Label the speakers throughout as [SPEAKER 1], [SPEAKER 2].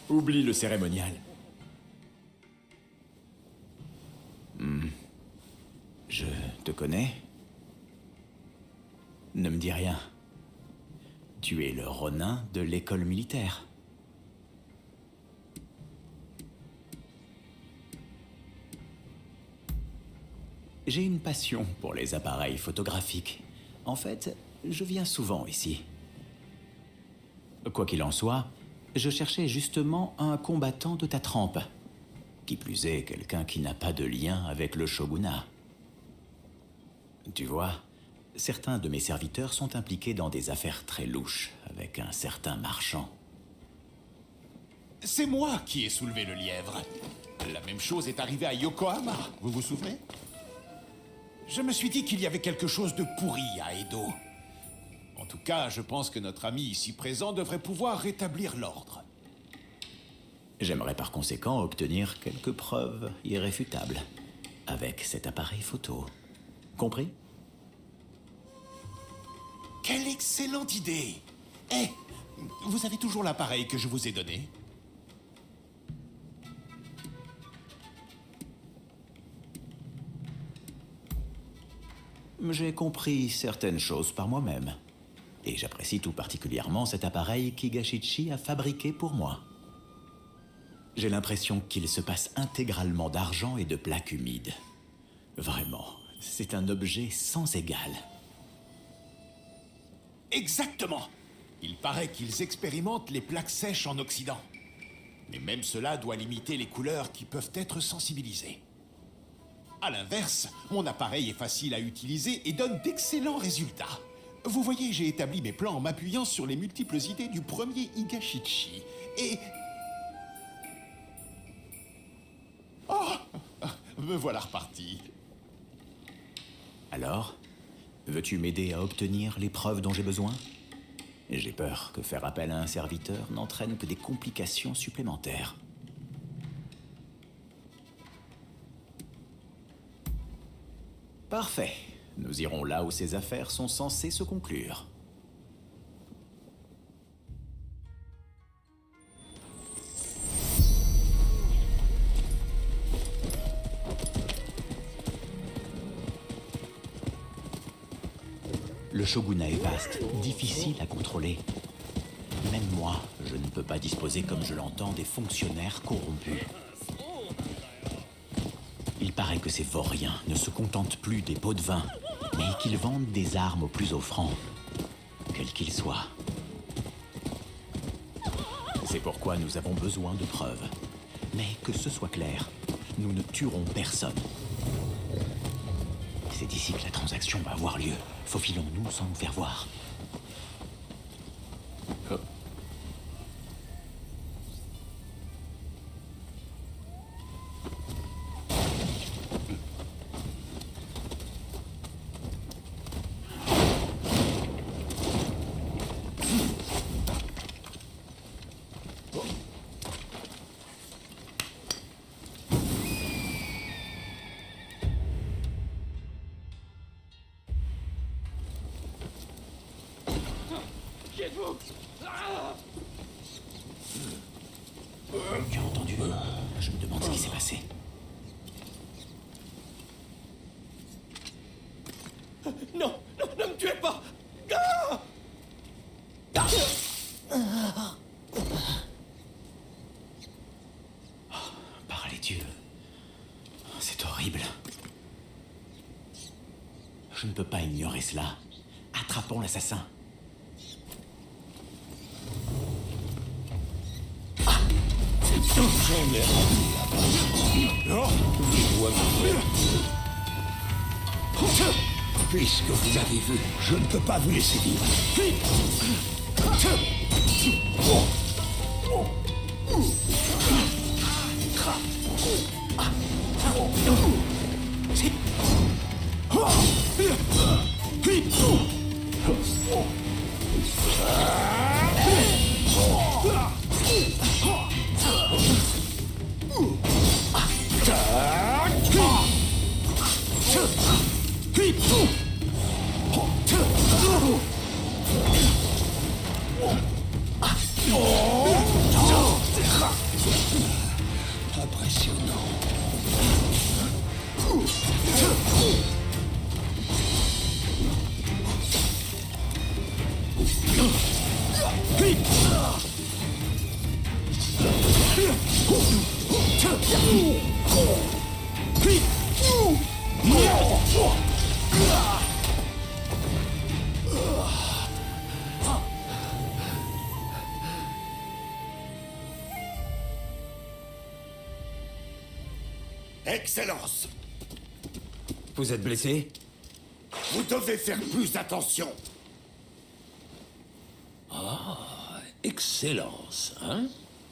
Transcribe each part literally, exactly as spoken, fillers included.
[SPEAKER 1] Oublie le cérémonial. Hmm. Je te connais? Ne me dis rien. Tu es le Ronin de l'école militaire. J'ai une passion pour les appareils photographiques. En fait, je viens souvent ici. Quoi qu'il en soit, je cherchais justement un combattant de ta trempe. Qui plus est, quelqu'un qui n'a pas de lien avec le shogunat. Tu vois, certains de mes serviteurs sont impliqués dans des affaires très louches avec un certain marchand.
[SPEAKER 2] C'est moi qui ai soulevé le lièvre. La même chose est arrivée à Yokohama, vous vous souvenez? Je me suis dit qu'il y avait quelque chose de pourri à Edo. En tout cas, je pense que notre ami ici présent devrait pouvoir rétablir l'ordre.
[SPEAKER 1] J'aimerais par conséquent obtenir quelques preuves irréfutables avec cet appareil photo. Compris?
[SPEAKER 2] Quelle excellente idée! Eh, vous avez toujours l'appareil que je vous ai donné?
[SPEAKER 1] J'ai compris certaines choses par moi-même. Et j'apprécie tout particulièrement cet appareil qu'Higashichi a fabriqué pour moi. J'ai l'impression qu'il se passe intégralement d'argent et de plaques humides. Vraiment, c'est un objet sans égal.
[SPEAKER 2] Exactement! Il paraît qu'ils expérimentent les plaques sèches en Occident. Mais même cela doit limiter les couleurs qui peuvent être sensibilisées. À l'inverse, mon appareil est facile à utiliser et donne d'excellents résultats. Vous voyez, j'ai établi mes plans en m'appuyant sur les multiples idées du premier Higashichi. Et... Oh! Me voilà reparti.
[SPEAKER 1] Alors, veux-tu m'aider à obtenir les preuves dont j'ai besoin? J'ai peur que faire appel à un serviteur n'entraîne que des complications supplémentaires. Parfait. Nous irons là où ces affaires sont censées se conclure. Le shogunat est vaste, difficile à contrôler. Même moi, je ne peux pas disposer comme je l'entends des fonctionnaires corrompus. Il paraît que ces vauriens ne se contentent plus des pots de vin, mais qu'ils vendent des armes aux plus offrants, quels qu'ils soient. C'est pourquoi nous avons besoin de preuves. Mais que ce soit clair, nous ne tuerons personne. C'est ici que la transaction va avoir lieu. Faufilons-nous sans nous faire voir. Tu as entendu? Je me demande ce qui s'est passé.
[SPEAKER 3] Non, non, ne me tuez pas! Ah!
[SPEAKER 1] Par les dieux. C'est horrible. Je ne peux pas ignorer cela. Attrapons l'assassin.
[SPEAKER 3] J'en ai rendu là-bas. Je dois me faire. Puisque vous avez vu, je ne peux pas vous laisser vivre. Oh! impressionnant.
[SPEAKER 2] Excellence!
[SPEAKER 4] Vous êtes blessé?
[SPEAKER 2] Vous devez faire plus attention.
[SPEAKER 3] Ah, Excellence, hein?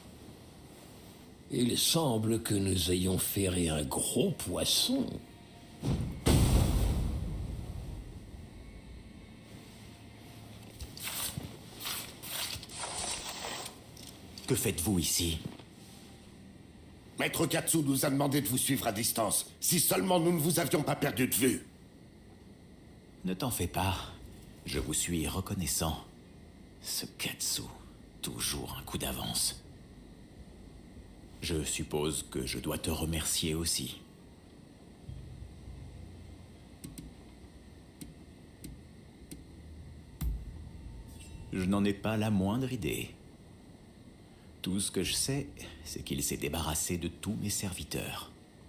[SPEAKER 3] Il semble que nous ayons ferré un gros poisson.
[SPEAKER 1] Que faites-vous ici?
[SPEAKER 2] Maître Katsu nous a demandé de vous suivre à distance. Si seulement nous ne vous avions pas perdu de vue.
[SPEAKER 1] Ne t'en fais pas. Je vous suis reconnaissant. Ce Katsu, toujours un coup d'avance. Je suppose que je dois te remercier aussi. Je n'en ai pas la moindre idée. Tout ce que je sais, c'est qu'il s'est débarrassé de tous mes serviteurs.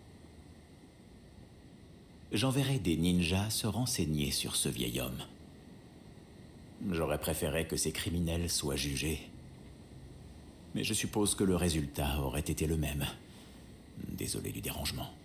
[SPEAKER 1] J'enverrai des ninjas se renseigner sur ce vieil homme. J'aurais préféré que ces criminels soient jugés. Mais je suppose que le résultat aurait été le même. Désolé du dérangement.